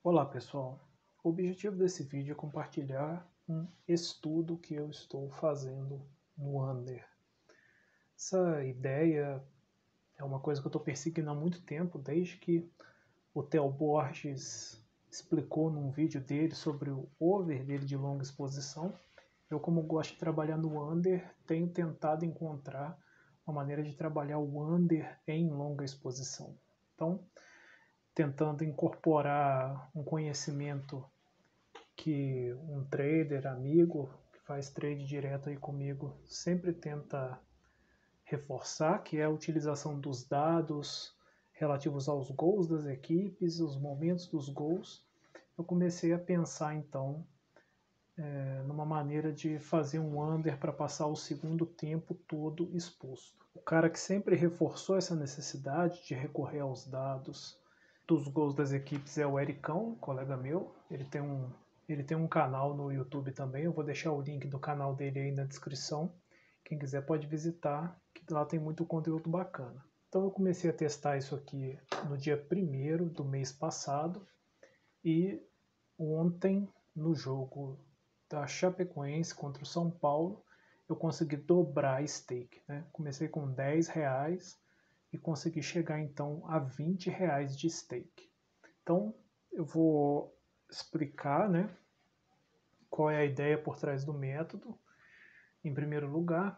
Olá pessoal, o objetivo desse vídeo é compartilhar um estudo que eu estou fazendo no Under. Essa ideia é uma coisa que eu estou perseguindo há muito tempo, desde que o Theo Borges explicou num vídeo dele sobre o over dele de longa exposição. Eu, como gosto de trabalhar no Under, tenho tentado encontrar uma maneira de trabalhar o Under em longa exposição. Então, tentando incorporar um conhecimento que um trader amigo que faz trade direto aí comigo sempre tenta reforçar, que é a utilização dos dados relativos aos gols das equipes, os momentos dos gols. Eu comecei a pensar então numa maneira de fazer um under para passar o segundo tempo todo exposto. O cara que sempre reforçou essa necessidade de recorrer aos dados dos gols das equipes é o Ericão, um colega meu. Ele tem um canal no YouTube também, eu vou deixar o link do canal dele aí na descrição. Quem quiser pode visitar, que lá tem muito conteúdo bacana. Então eu comecei a testar isso aqui no dia 1º do mês passado e ontem no jogo da Chapecoense contra o São Paulo eu consegui dobrar a stake. Né? Comecei com R$10 e consegui chegar então a R$20 de stake. Então eu vou explicar, né, qual é a ideia por trás do método, em primeiro lugar,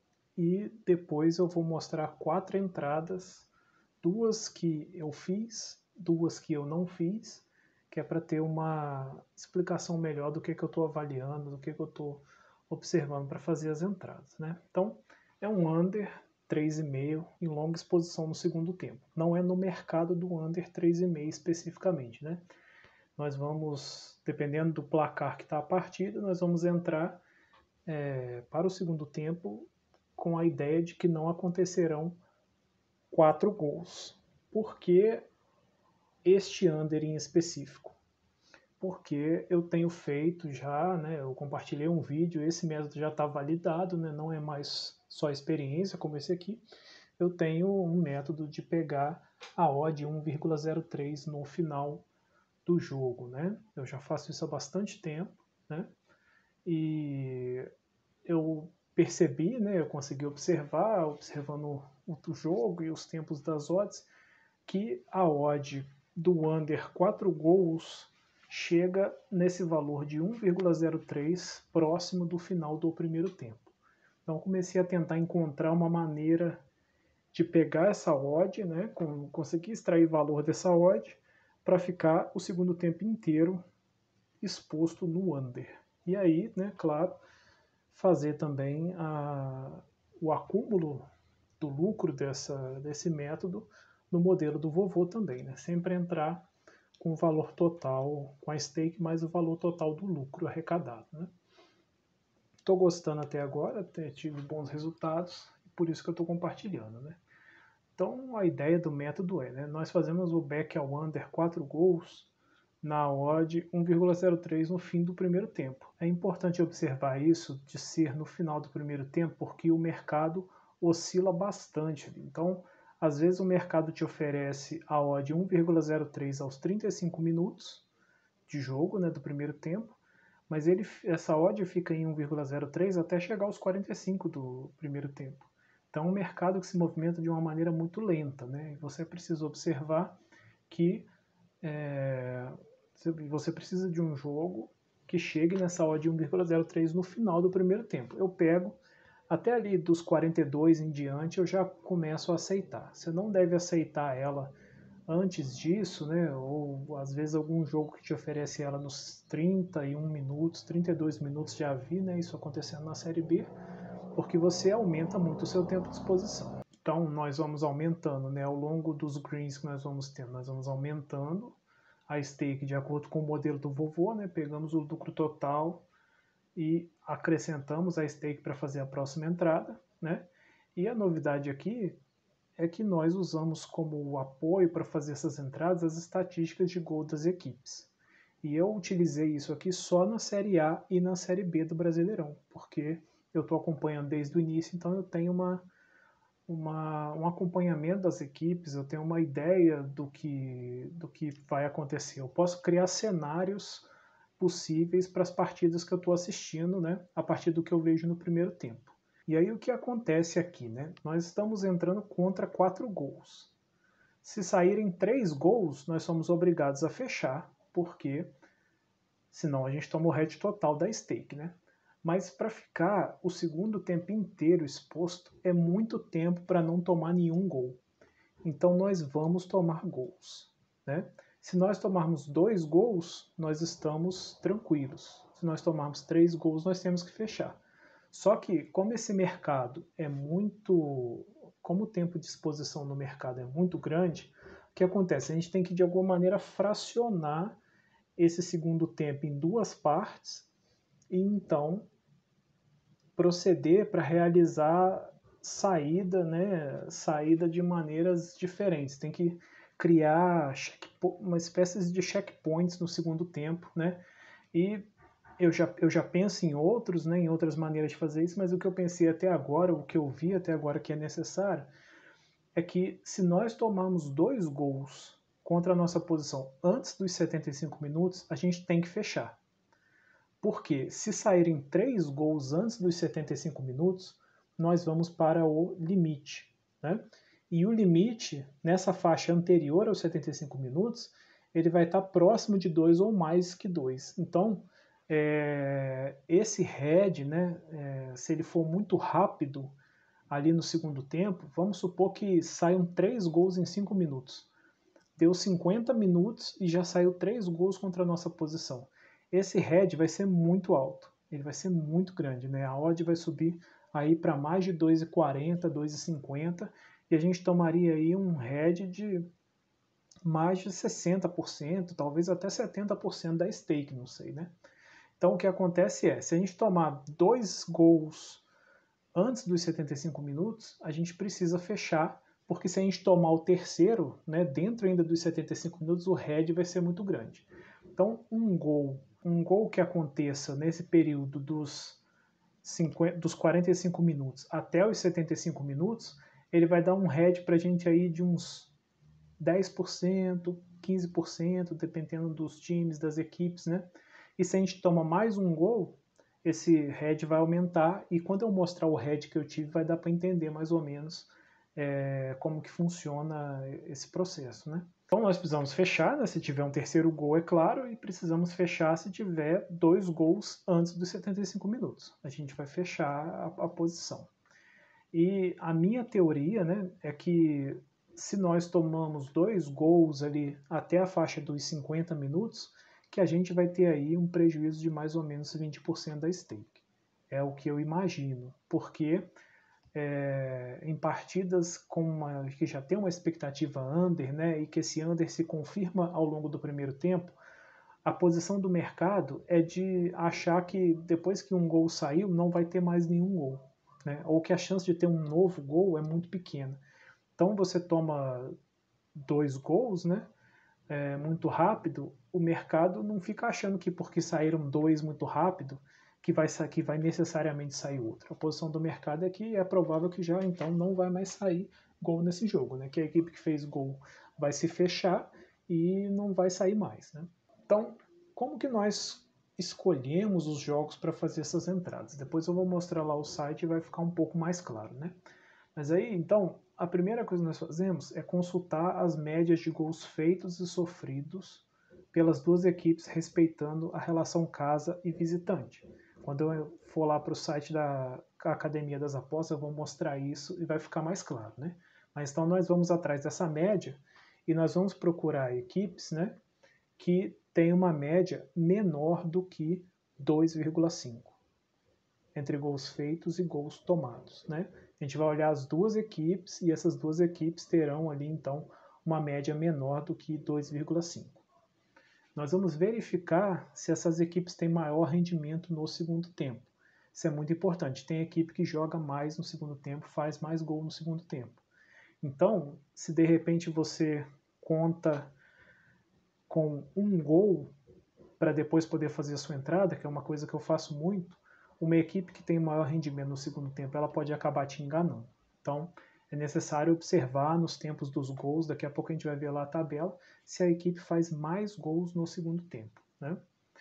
e depois eu vou mostrar 4 entradas, 2 que eu fiz, 2 que eu não fiz, que é para ter uma explicação melhor do que eu estou avaliando, do que eu estou observando para fazer as entradas. Né? Então, é um under 3,5 em longa exposição no segundo tempo. Não é no mercado do under 3,5 especificamente. Né? Nós vamos, dependendo do placar que está a partida, nós vamos entrar para o segundo tempo com a ideia de que não acontecerão 4 gols. Por que este under em específico? Porque eu tenho feito já, né, eu compartilhei um vídeo, esse método já está validado, né, não é mais só experiência como esse aqui. Eu tenho um método de pegar a odd 1,03 no final do jogo. Né? Eu já faço isso há bastante tempo, né? E eu percebi, né, eu consegui observar, observando o jogo e os tempos das odds, que a odd do under 4 gols chega nesse valor de 1,03 próximo do final do primeiro tempo. Então comecei a tentar encontrar uma maneira de pegar essa odd, né, conseguir extrair valor dessa odd para ficar o segundo tempo inteiro exposto no under. E aí, né, claro, fazer também o acúmulo do lucro desse método no modelo do vovô também. Né? Sempre entrar com o valor total, com a stake mais o valor total do lucro arrecadado. Estou gostando até agora, tive bons resultados, por isso que eu estou compartilhando. Né? Então a ideia do método é, né, nós fazemos o back ao under 4 gols na odd 1,03 no fim do primeiro tempo. É importante observar isso de ser no final do primeiro tempo, porque o mercado oscila bastante. Então, às vezes o mercado te oferece a odd 1,03 aos 35 minutos de jogo, né, do primeiro tempo, mas essa odd fica em 1,03 até chegar aos 45 do primeiro tempo. Então, é um mercado que se movimenta de uma maneira muito lenta. Né? E você precisa observar que você precisa de um jogo que chegue nessa odd de 1,03 no final do primeiro tempo. Eu pego até ali dos 42 em diante, eu já começo a aceitar. Você não deve aceitar ela antes disso, né? Ou às vezes algum jogo que te oferece ela nos 31 minutos, 32 minutos, já vi, né, isso acontecendo na Série B, porque você aumenta muito o seu tempo de exposição. Então nós vamos aumentando, né, ao longo dos greens que nós vamos tendo, nós vamos aumentando a stake de acordo com o modelo do vovô, né? Pegamos o lucro total e acrescentamos a stake para fazer a próxima entrada. Né? E a novidade aqui é que nós usamos como apoio para fazer essas entradas as estatísticas de gol das equipes. E eu utilizei isso aqui só na Série A e na Série B do Brasileirão, porque eu estou acompanhando desde o início, então eu tenho um acompanhamento das equipes, eu tenho uma ideia do que vai acontecer. Eu posso criar cenários possíveis para as partidas que eu estou assistindo, né, a partir do que eu vejo no primeiro tempo. E aí o que acontece aqui, né? Nós estamos entrando contra 4 gols. Se saírem 3 gols, nós somos obrigados a fechar, porque senão a gente toma o head total da stake, né? Mas para ficar o segundo tempo inteiro exposto é muito tempo para não tomar nenhum gol. Então nós vamos tomar gols, né? Se nós tomarmos 2 gols, nós estamos tranquilos. Se nós tomarmos 3 gols, nós temos que fechar. Só que como esse mercado é muito, como o tempo de exposição no mercado é muito grande, o que acontece? A gente tem que de alguma maneira fracionar esse segundo tempo em 2 partes e então proceder para realizar saída, né, saída de maneiras diferentes. Tem que criar uma espécie de checkpoints no segundo tempo, né? E eu já penso em outros, né, em outras maneiras de fazer isso, mas o que eu pensei até agora, o que eu vi até agora que é necessário, é que se nós tomarmos 2 gols contra a nossa posição antes dos 75 minutos, a gente tem que fechar. Porque se saírem 3 gols antes dos 75 minutos, nós vamos para o limite, né? E o limite, nessa faixa anterior aos 75 minutos, ele vai estar próximo de 2 ou mais que 2. Então, esse head, né, se ele for muito rápido ali no segundo tempo, vamos supor que saiam 3 gols em 5 minutos. Deu 50 minutos e já saiu 3 gols contra a nossa posição. Esse head vai ser muito alto, ele vai ser muito grande, né? A odd vai subir aí para mais de 2,40, 2,50 e a gente tomaria aí um head de mais de 60%, talvez até 70% da stake, não sei, né? Então o que acontece é, se a gente tomar 2 gols antes dos 75 minutos, a gente precisa fechar, porque se a gente tomar o terceiro, né, dentro ainda dos 75 minutos, o head vai ser muito grande. Então, um gol que aconteça nesse período dos 45 minutos até os 75 minutos, ele vai dar um head para a gente aí de uns 10%, 15%, dependendo dos times, das equipes, né? E se a gente toma mais um gol, esse head vai aumentar e quando eu mostrar o head que eu tive, vai dar para entender mais ou menos como que funciona esse processo, né? Então nós precisamos fechar, né, se tiver um terceiro gol, é claro, e precisamos fechar se tiver 2 gols antes dos 75 minutos. A gente vai fechar a posição. E a minha teoria, né, é que se nós tomamos 2 gols ali até a faixa dos 50 minutos, que a gente vai ter aí um prejuízo de mais ou menos 20% da stake. É o que eu imagino, porque em partidas que já tem uma expectativa under, né, e que esse under se confirma ao longo do primeiro tempo, a posição do mercado é de achar que depois que um gol saiu, não vai ter mais nenhum gol, né, ou que a chance de ter um novo gol é muito pequena. Então você toma 2 gols, né, muito rápido, o mercado não fica achando que porque saíram 2 muito rápido, que vai necessariamente sair outro. A posição do mercado é que é provável que já então não vai mais sair gol nesse jogo, né? Que a equipe que fez gol vai se fechar e não vai sair mais, né? Então, como que nós escolhemos os jogos para fazer essas entradas? Depois eu vou mostrar lá o site e vai ficar um pouco mais claro, né? Mas aí, então, a primeira coisa que nós fazemos é consultar as médias de gols feitos e sofridos pelas duas equipes, respeitando a relação casa e visitante. Quando eu for lá para o site da Academia das Apostas, eu vou mostrar isso e vai ficar mais claro, né? Mas então nós vamos atrás dessa média e nós vamos procurar equipes, né, que tem uma média menor do que 2,5 entre gols feitos e gols tomados, né? A gente vai olhar as duas equipes e essas duas equipes terão ali então uma média menor do que 2,5. Nós vamos verificar se essas equipes têm maior rendimento no segundo tempo. Isso é muito importante. Tem equipe que joga mais no segundo tempo, faz mais gol no segundo tempo. Então, se de repente você conta com um gol para depois poder fazer a sua entrada, que é uma coisa que eu faço muito, uma equipe que tem maior rendimento no segundo tempo, ela pode acabar te enganando. Então, é necessário observar nos tempos dos gols, daqui a pouco a gente vai ver lá a tabela, se a equipe faz mais gols no segundo tempo, né?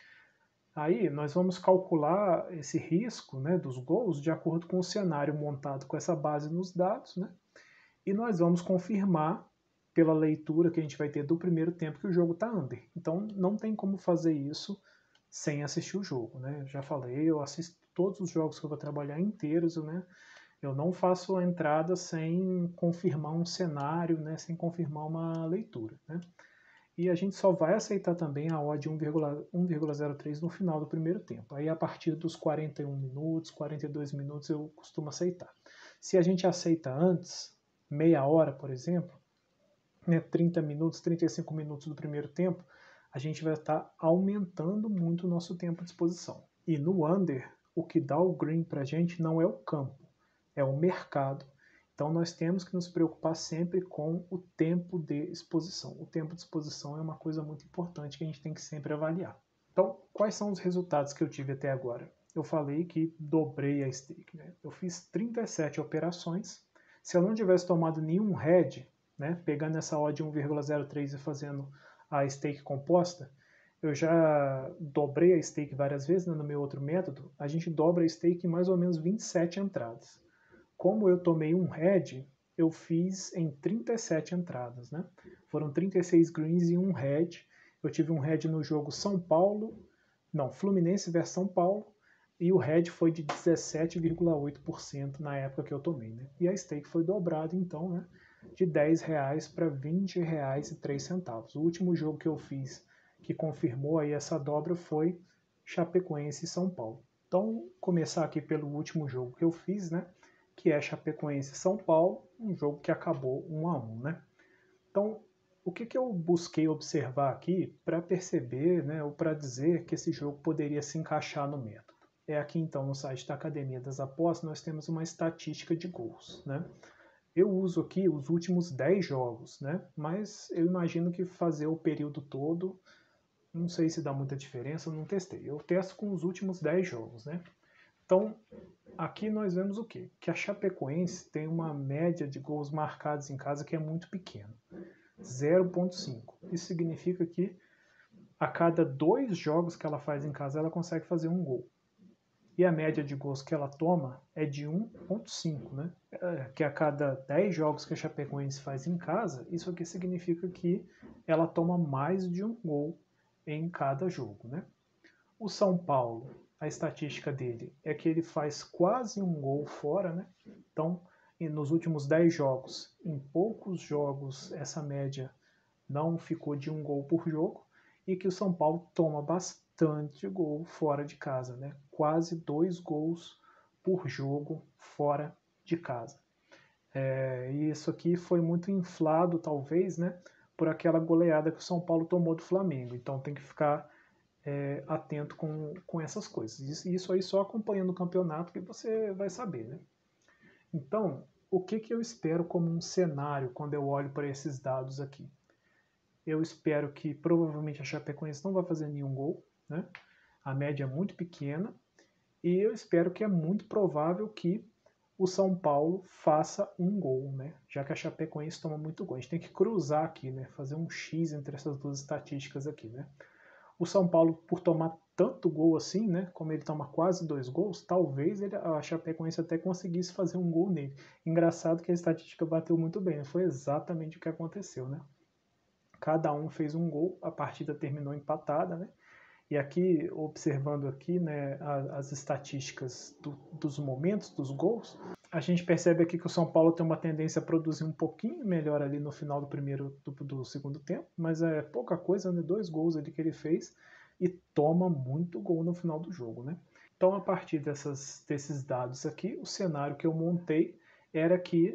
Aí nós vamos calcular esse risco, né, dos gols de acordo com o cenário montado com essa base nos dados, né? E nós vamos confirmar pela leitura que a gente vai ter do primeiro tempo que o jogo está under. Então não tem como fazer isso sem assistir o jogo, né? Eu já falei, eu assisto todos os jogos que eu vou trabalhar inteiros, né? Eu não faço a entrada sem confirmar um cenário, né? Sem confirmar uma leitura, né? E a gente só vai aceitar também a odd 1,03 no final do primeiro tempo. Aí a partir dos 41 minutos, 42 minutos eu costumo aceitar. Se a gente aceita antes, meia hora, por exemplo, né, 30 minutos, 35 minutos do primeiro tempo, a gente vai estar aumentando muito o nosso tempo de exposição. E no under, o que dá o green para a gente não é o campo, é o mercado. Então nós temos que nos preocupar sempre com o tempo de exposição. O tempo de exposição é uma coisa muito importante que a gente tem que sempre avaliar. Então, quais são os resultados que eu tive até agora? Eu falei que dobrei a stake, né? Eu fiz 37 operações. Se eu não tivesse tomado nenhum head, né, pegando essa odd 1,03 e fazendo a stake composta, eu já dobrei a stake várias vezes, né, no meu outro método. A gente dobra a stake em mais ou menos 27 entradas. Como eu tomei um head, eu fiz em 37 entradas, né? Foram 36 greens e um head. Eu tive um head no jogo Fluminense versus São Paulo, e o head foi de 17,8% na época que eu tomei, né? E a stake foi dobrada, então, né, de R$10 para R$20,03. O último jogo que eu fiz que confirmou aí essa dobra foi Chapecoense e São Paulo. Então, começar aqui pelo último jogo que eu fiz, né, que é Chapecoense e São Paulo, um jogo que acabou 1-1, né? Então, o que eu busquei observar aqui para perceber, né, ou para dizer que esse jogo poderia se encaixar no método? É aqui então no site da Academia das Apostas nós temos uma estatística de gols, né? Eu uso aqui os últimos 10 jogos, né? Mas eu imagino que fazer o período todo, não sei se dá muita diferença, eu não testei. Eu testo com os últimos 10 jogos, né? Então, aqui nós vemos o quê? Que a Chapecoense tem uma média de gols marcados em casa que é muito pequena, 0,5. Isso significa que a cada 2 jogos que ela faz em casa, ela consegue fazer um gol. E a média de gols que ela toma é de 1,5, né? Que a cada 10 jogos que a Chapecoense faz em casa, isso aqui significa que ela toma mais de um gol em cada jogo, né? O São Paulo, a estatística dele é que ele faz quase um gol fora, né? Então, nos últimos 10 jogos, em poucos jogos, essa média não ficou de um gol por jogo, e que o São Paulo toma bastante gol fora de casa, né? Quase 2 gols por jogo fora de casa. E isso aqui foi muito inflado, talvez, né, por aquela goleada que o São Paulo tomou do Flamengo. Então tem que ficar atento com essas coisas. Isso aí só acompanhando o campeonato que você vai saber, né? Então, o que eu espero como um cenário quando eu olho para esses dados aqui? Eu espero que provavelmente a Chapecoense não vai fazer nenhum gol, né? A média é muito pequena, e eu espero que é muito provável que o São Paulo faça um gol, né? Já que a Chapecoense toma muito gol. A gente tem que cruzar aqui, né? Fazer um X entre essas duas estatísticas aqui, né? O São Paulo, por tomar tanto gol assim, né? Como ele toma quase 2 gols, talvez a Chapecoense até conseguisse fazer um gol nele. Engraçado que a estatística bateu muito bem, né? Foi exatamente o que aconteceu, né? Cada um fez um gol, a partida terminou empatada, né? E aqui, observando aqui, né, as estatísticas dos momentos dos gols, a gente percebe aqui que o São Paulo tem uma tendência a produzir um pouquinho melhor ali no final do segundo tempo, mas é pouca coisa, né? 2 gols ali que ele fez e toma muito gol no final do jogo, né? Então, a partir desses dados aqui, o cenário que eu montei era que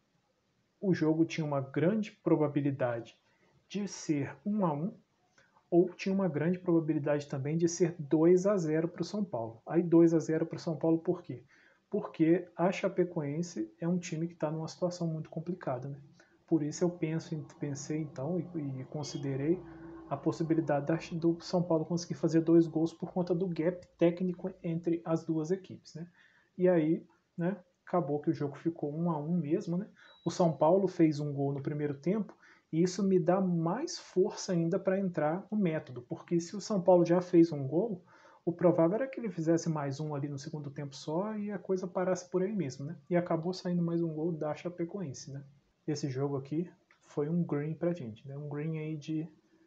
o jogo tinha uma grande probabilidade de ser 1-1, ou tinha uma grande probabilidade também de ser 2-0 para o São Paulo. Aí 2-0 para o São Paulo por quê? Porque a Chapecoense é um time que está numa situação muito complicada, né? Por isso eu pensei então e considerei a possibilidade do São Paulo conseguir fazer 2 gols por conta do gap técnico entre as duas equipes, né? E aí, né, acabou que o jogo ficou 1-1 mesmo, né? O São Paulo fez um gol no primeiro tempo e isso me dá mais força ainda para entrar no método, porque se o São Paulo já fez um gol, o provável era que ele fizesse mais um ali no segundo tempo só e a coisa parasse por aí mesmo, né? E acabou saindo mais um gol da Chapecoense, né? Esse jogo aqui foi um green pra gente, né? Um green aí de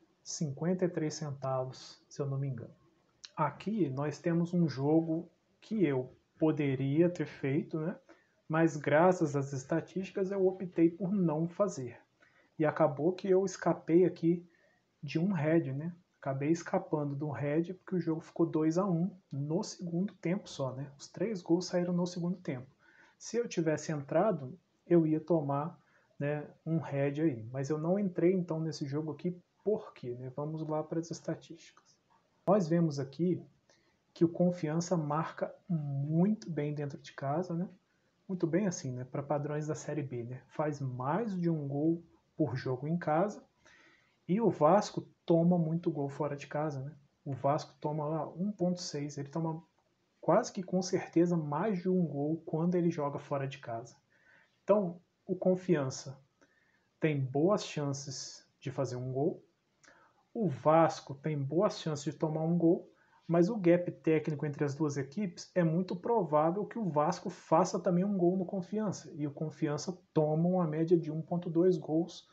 53 centavos, se eu não me engano. Aqui nós temos um jogo que eu poderia ter feito, né? Mas graças às estatísticas eu optei por não fazer. E acabou que eu escapei aqui de um head, né? Acabei escapando de um head porque o jogo ficou 2-1 no segundo tempo só, né? Os 3 gols saíram no segundo tempo. Se eu tivesse entrado, eu ia tomar, né, um head aí. Mas eu não entrei então nesse jogo aqui, por quê? Né? Vamos lá para as estatísticas. Nós vemos aqui que o Confiança marca muito bem dentro de casa, né? Muito bem assim, né? Para padrões da Série B, né? Faz mais de um gol por jogo em casa. E o Vasco toma muito gol fora de casa, né? O Vasco toma lá 1.6, ele toma quase que com certeza mais de um gol quando ele joga fora de casa. Então, o Confiança tem boas chances de fazer um gol. O Vasco tem boas chances de tomar um gol, mas o gap técnico entre as duas equipes é muito provável que o Vasco faça também um gol no Confiança. E o Confiança toma uma média de 1.2 gols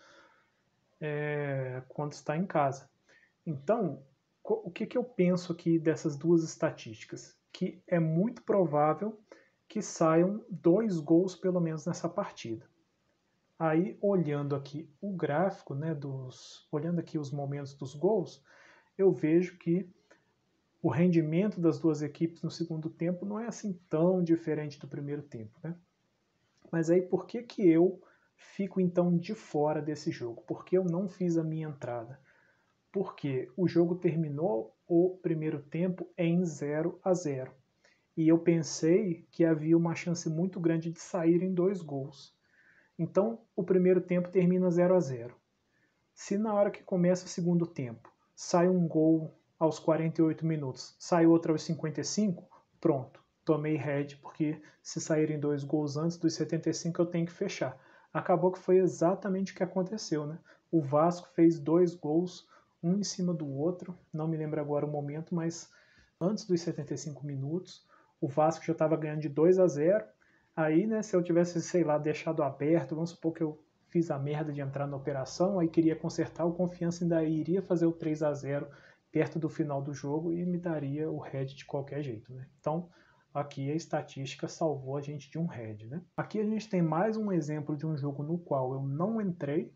quando está em casa. Então, o que eu penso aqui dessas duas estatísticas? Que é muito provável que saiam 2 gols pelo menos nessa partida. Aí, olhando aqui o gráfico, né, olhando aqui os momentos dos gols, eu vejo que o rendimento das duas equipes no segundo tempo não é assim tão diferente do primeiro tempo, né? Mas aí por que eu fico então de fora desse jogo? Por que eu não fiz a minha entrada? Porque o jogo terminou o primeiro tempo em 0-0. E eu pensei que havia uma chance muito grande de saírem 2 gols. Então, o primeiro tempo termina 0-0. Se na hora que começa o segundo tempo sai um gol aos 48 minutos, sai outro aos 55, pronto, tomei head, porque se saírem 2 gols antes dos 75 eu tenho que fechar. Acabou que foi exatamente o que aconteceu, né? O Vasco fez 2 gols, um em cima do outro, não me lembro agora o momento, mas antes dos 75 minutos, o Vasco já estava ganhando de 2-0. Aí, né, se eu tivesse, sei lá, deixado aberto, vamos supor que eu fiz a merda de entrar na operação, aí queria consertar, o Confiança ainda iria fazer o 3-0 perto do final do jogo e me daria o head de qualquer jeito, né? Então, aqui a estatística salvou a gente de um head, né? Aqui a gente tem mais um exemplo de um jogo no qual eu não entrei,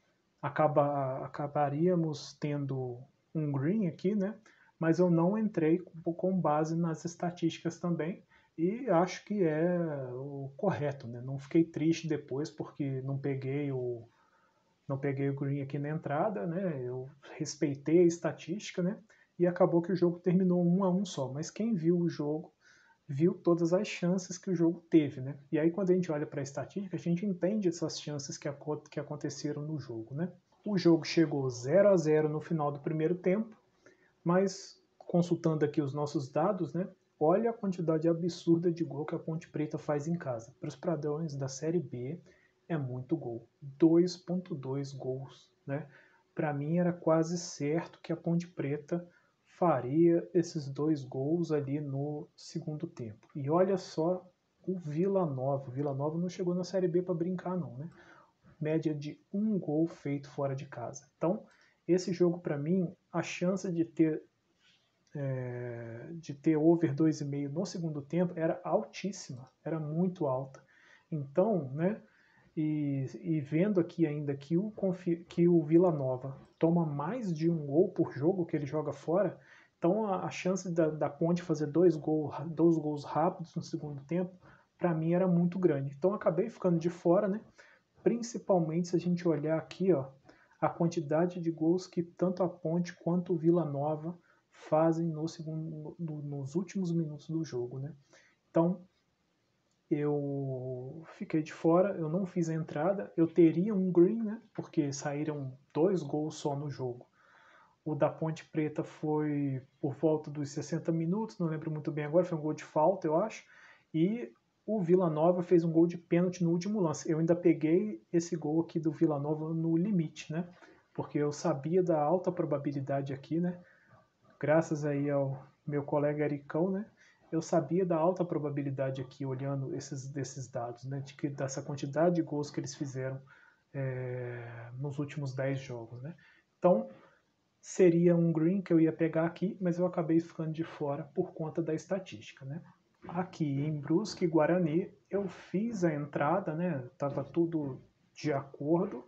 acabaríamos tendo um green aqui, né? Mas eu não entrei com base nas estatísticas também, e acho que é o correto, né? Não fiquei triste depois porque não peguei o green aqui na entrada, né? Eu respeitei a estatística, né? E acabou que o jogo terminou 1-1 só. Mas quem viu o jogo viu todas as chances que o jogo teve, né? E aí quando a gente olha para a estatística, a gente entende essas chances que aconteceram no jogo, né? O jogo chegou 0-0 no final do primeiro tempo, mas consultando aqui os nossos dados, né? Olha a quantidade absurda de gol que a Ponte Preta faz em casa. Para os padrões da Série B, é muito gol. 2.2 gols, né? Para mim era quase certo que a Ponte Preta faria esses 2 gols ali no segundo tempo. E olha só o Vila Nova. O Vila Nova não chegou na Série B para brincar não, né? Média de 1 gol feito fora de casa. Então, esse jogo para mim, a chance de ter over 2,5 no segundo tempo era altíssima, era muito alta. Então, né, e vendo aqui ainda que o Vila Nova toma mais de um gol por jogo que ele joga fora, então a chance da Ponte fazer 2 gols rápidos no segundo tempo, para mim era muito grande. Então acabei ficando de fora, né? Principalmente se a gente olhar aqui, ó, a quantidade de gols que tanto a Ponte quanto o Vila Nova fazem nos últimos minutos do jogo, né? Então, eu fiquei de fora, eu não fiz a entrada, eu teria um green, né? Porque saíram 2 gols só no jogo. O da Ponte Preta foi por volta dos 60 minutos, não lembro muito bem agora, foi um gol de falta, eu acho. E o Vila Nova fez um gol de pênalti no último lance. Eu ainda peguei esse gol aqui do Vila Nova no limite, né? Porque eu sabia da alta probabilidade aqui, né? Graças aí ao meu colega Ericão, né? Eu sabia da alta probabilidade aqui, olhando desses dados, né? Dessa quantidade de gols que eles fizeram nos últimos 10 jogos, né? Então, seria um green que eu ia pegar aqui, mas eu acabei ficando de fora por conta da estatística, né? Aqui em Brusque e Guarani, eu fiz a entrada, né? Tava tudo de acordo,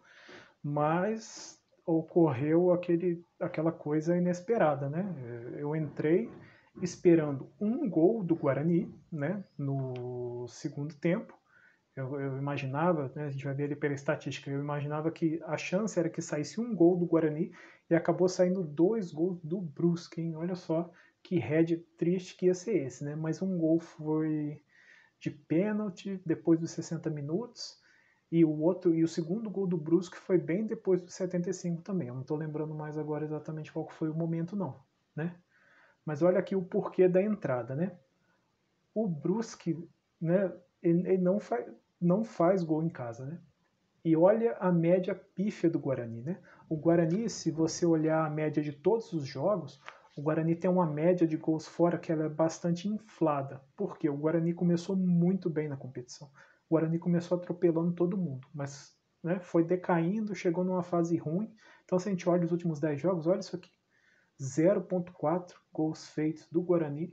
mas ocorreu aquela coisa inesperada, né? Eu entrei esperando um gol do Guarani, né? No segundo tempo. Eu imaginava, né, a gente vai ver ali pela estatística, eu imaginava que a chance era que saísse um gol do Guarani e acabou saindo 2 gols do Brusque, hein? Olha só que head triste que ia ser esse, né? Mas um gol foi de pênalti depois dos 60 minutos e o segundo gol do Brusque foi bem depois dos 75 também. Eu não estou lembrando mais agora exatamente qual foi o momento não, né? Mas olha aqui o porquê da entrada, né? O Brusque, né, ele não faz gol em casa, né? E olha a média pífia do Guarani, né? O Guarani, se você olhar a média de todos os jogos, o Guarani tem uma média de gols fora que ela é bastante inflada. Por quê? O Guarani começou muito bem na competição. O Guarani começou atropelando todo mundo, mas né, foi decaindo, chegou numa fase ruim. Então, se a gente olha os últimos 10 jogos, olha isso aqui. 0,4 gols feitos do Guarani,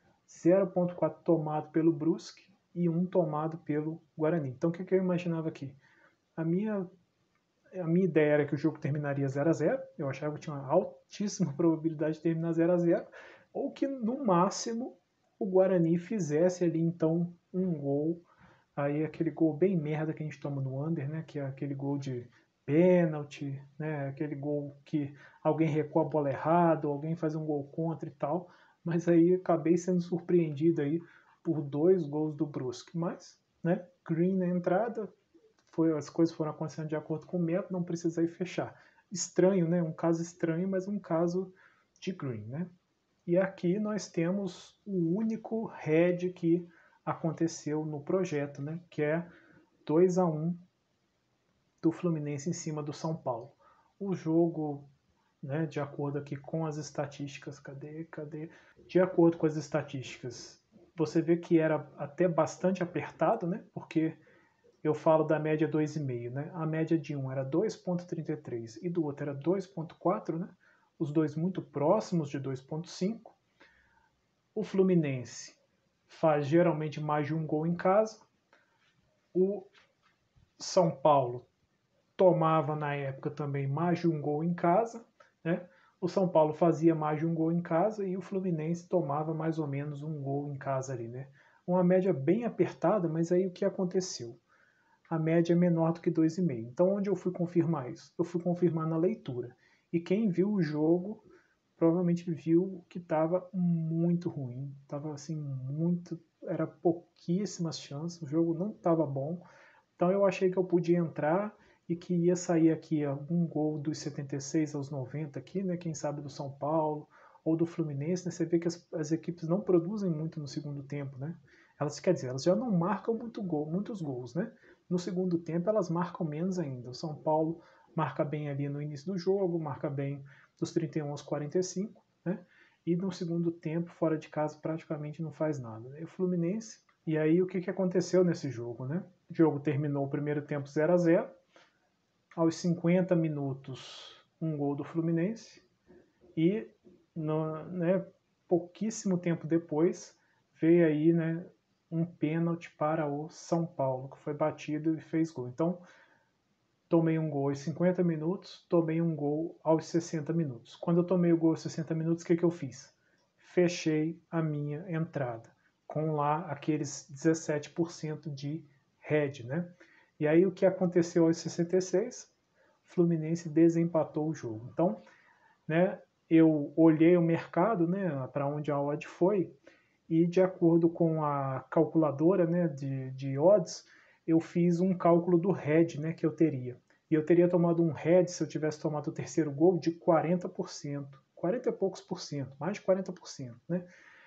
0,4 tomado pelo Brusque e 1 tomado pelo Guarani. Então, o que eu imaginava aqui? A minha ideia era que o jogo terminaria 0 a 0. Eu achava que tinha uma altíssima probabilidade de terminar 0 a 0, ou que no máximo o Guarani fizesse ali então um gol, aí aquele gol bem merda que a gente toma no under, né, que é aquele gol de pênalti, né, aquele gol que alguém recua a bola errado, alguém faz um gol contra e tal, mas aí acabei sendo surpreendido aí por 2 gols do Brusque, mas, né, green na entrada, as coisas foram acontecendo de acordo com o método, não precisei fechar. Estranho, né? Um caso estranho, mas um caso de green, né? E aqui nós temos o único head que aconteceu no projeto, né? Que é 2 a 1 do Fluminense em cima do São Paulo. O jogo, né, de acordo aqui com as estatísticas, cadê? De acordo com as estatísticas, você vê que era até bastante apertado, né? Porque eu falo da média 2,5, né? A média de um era 2,33 e do outro era 2,4, né? Os dois muito próximos de 2,5. O Fluminense faz geralmente mais de um gol em casa. O São Paulo tomava na época também mais de um gol em casa, né? O São Paulo fazia mais de um gol em casa e o Fluminense tomava mais ou menos um gol em casa ali, né? Uma média bem apertada, mas aí o que aconteceu? A média é menor do que 2,5. Então, onde eu fui confirmar isso? Eu fui confirmar na leitura. E quem viu o jogo provavelmente viu que estava muito ruim. Estava assim, era pouquíssimas chances, o jogo não estava bom. Então, eu achei que eu podia entrar e que ia sair aqui algum gol dos 76 aos 90 aqui, né? Quem sabe do São Paulo ou do Fluminense, né? Você vê que as equipes não produzem muito no segundo tempo, né? Quer dizer, elas já não marcam muitos gols, né? No segundo tempo elas marcam menos ainda. O São Paulo marca bem ali no início do jogo, marca bem dos 31 aos 45, né? E no segundo tempo, fora de casa, praticamente não faz nada. E o Fluminense, e aí o que aconteceu nesse jogo, né? O jogo terminou o primeiro tempo 0 a 0. Aos 50 minutos, um gol do Fluminense. E né, pouquíssimo tempo depois, veio aí, né, um pênalti para o São Paulo, que foi batido e fez gol. Então, tomei um gol aos 50 minutos, tomei um gol aos 60 minutos. Quando eu tomei o gol aos 60 minutos, o que eu fiz? Fechei a minha entrada, com lá aqueles 17% de head, né? E aí o que aconteceu aos 66? Fluminense desempatou o jogo. Então, né, eu olhei o mercado, né, para onde a odd foi, e de acordo com a calculadora, né, de odds, eu fiz um cálculo do head, né, que eu teria. E eu teria tomado um head, se eu tivesse tomado o terceiro gol, de 40%. 40 e poucos por cento, mais de 40%, né?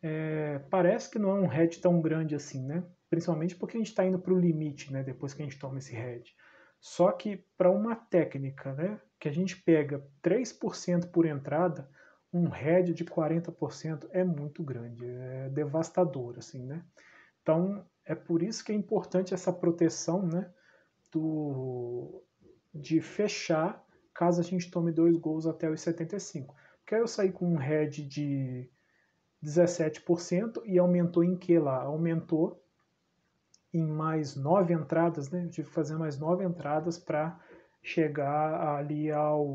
parece que não é um head tão grande assim, né? Principalmente porque a gente está indo para o limite, né? Depois que a gente toma esse head. Só que para uma técnica, né? Que a gente pega 3% por entrada, um head de 40% é muito grande, é devastador, assim, né? Então, é por isso que é importante essa proteção, né? De fechar caso a gente tome 2 gols até os 75. Porque aí eu saí com um head de 17% e aumentou em que lá? Aumentou em mais 9 entradas, né? Eu tive que fazer mais 9 entradas para chegar ali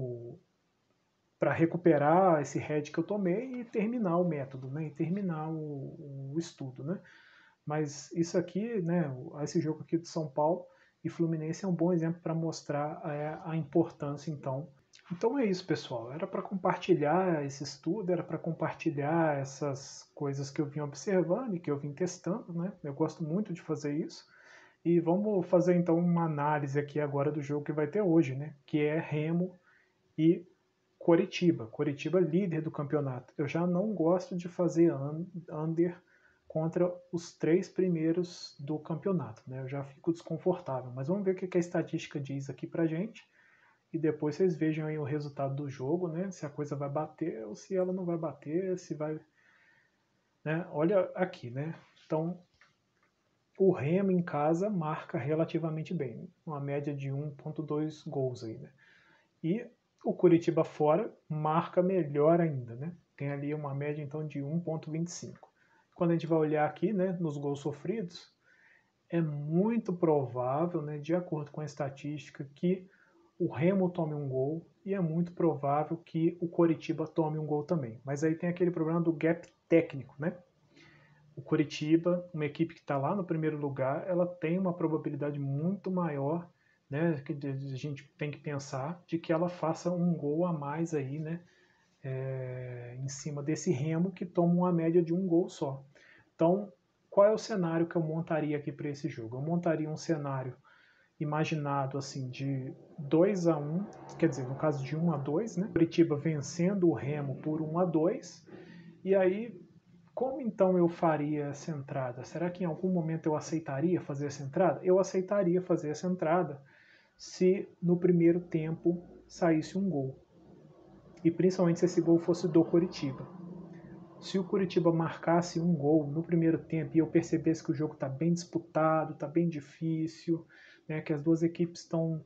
para recuperar esse head que eu tomei e terminar o método, né? E terminar o estudo, né? Mas isso aqui, né? Esse jogo aqui de São Paulo e Fluminense é um bom exemplo para mostrar a importância, então. Então é isso, pessoal. Era para compartilhar esse estudo, era para compartilhar essas coisas que eu vim observando e que eu vim testando, né? Eu gosto muito de fazer isso. E vamos fazer então uma análise aqui agora do jogo que vai ter hoje, né? Que é Remo e Coritiba. Coritiba líder do campeonato. Eu já não gosto de fazer under contra os 3 primeiros do campeonato, né? Eu já fico desconfortável. Mas vamos ver o que a estatística diz aqui pra gente. E depois vocês vejam aí o resultado do jogo, né? Se a coisa vai bater ou se ela não vai bater, se vai... Né? Olha aqui, né? Então, o Remo em casa marca relativamente bem, uma média de 1,2 gols aí, né? E o Curitiba fora marca melhor ainda, né? Tem ali uma média então de 1,25. Quando a gente vai olhar aqui, né, nos gols sofridos, é muito provável, né, de acordo com a estatística, que o Remo tome um gol e é muito provável que o Coritiba tome um gol também. Mas aí tem aquele problema do gap técnico, né? O Coritiba, uma equipe que está lá no primeiro lugar, ela tem uma probabilidade muito maior, né, que a gente tem que pensar, de que ela faça um gol a mais aí, né, em cima desse Remo que toma uma média de um gol só. Então, qual é o cenário que eu montaria aqui para esse jogo? Eu montaria um cenário imaginado assim de 2-1, quer dizer, no caso de 1-2, né? Curitiba vencendo o Remo por 1-2. E aí, como então eu faria essa entrada? Será que em algum momento eu aceitaria fazer essa entrada? Eu aceitaria fazer essa entrada se no primeiro tempo saísse um gol. E principalmente se esse gol fosse do Curitiba. Se o Curitiba marcasse um gol no primeiro tempo e eu percebesse que o jogo está bem disputado, está bem difícil, né, que as duas equipes estão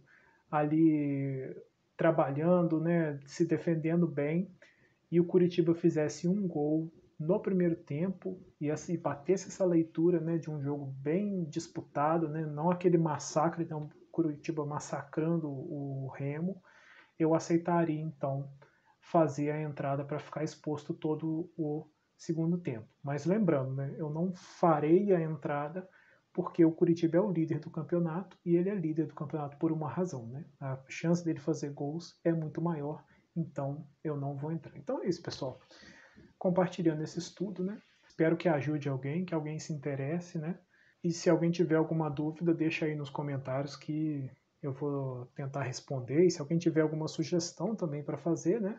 ali trabalhando, né, se defendendo bem, e o Curitiba fizesse um gol no primeiro tempo e assim, batesse essa leitura, né, de um jogo bem disputado, né, não aquele massacre, então Curitiba massacrando o Remo, eu aceitaria então fazer a entrada para ficar exposto todo o segundo tempo. Mas lembrando, né, eu não farei a entrada porque o Curitiba é o líder do campeonato e ele é líder do campeonato por uma razão, né? A chance dele fazer gols é muito maior, então eu não vou entrar. Então é isso, pessoal. Compartilhando esse estudo, né? Espero que ajude alguém, que alguém se interesse, né? E se alguém tiver alguma dúvida, deixa aí nos comentários que eu vou tentar responder. E se alguém tiver alguma sugestão também para fazer, né?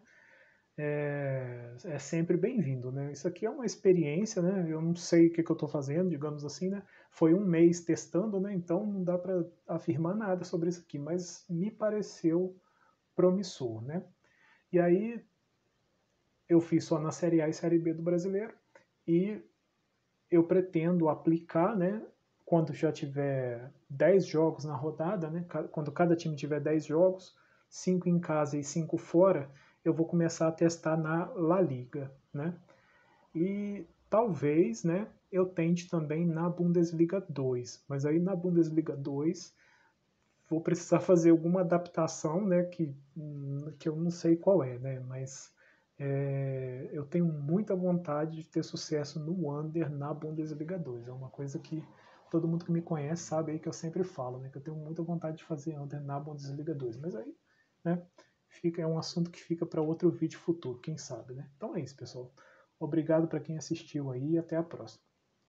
É sempre bem-vindo, né? Isso aqui é uma experiência, né? Eu não sei o que eu estou fazendo, digamos assim, né? Foi um mês testando, né? Então não dá para afirmar nada sobre isso aqui, mas me pareceu promissor, né? E aí eu fiz só na Série A e Série B do Brasileiro e eu pretendo aplicar, né? Quando já tiver 10 jogos na rodada, né? Quando cada time tiver 10 jogos, 5 em casa e 5 fora, eu vou começar a testar na La Liga, né? E talvez, né, eu tente também na Bundesliga 2, mas aí na Bundesliga 2 vou precisar fazer alguma adaptação, né, que eu não sei qual é, né, mas eu tenho muita vontade de ter sucesso no Under na Bundesliga 2. É uma coisa que todo mundo que me conhece sabe aí que eu sempre falo, né, que eu tenho muita vontade de fazer Under na Bundesliga 2. Mas aí, né, é um assunto que fica para outro vídeo futuro, quem sabe, né? Então é isso, pessoal. Obrigado para quem assistiu aí e até a próxima.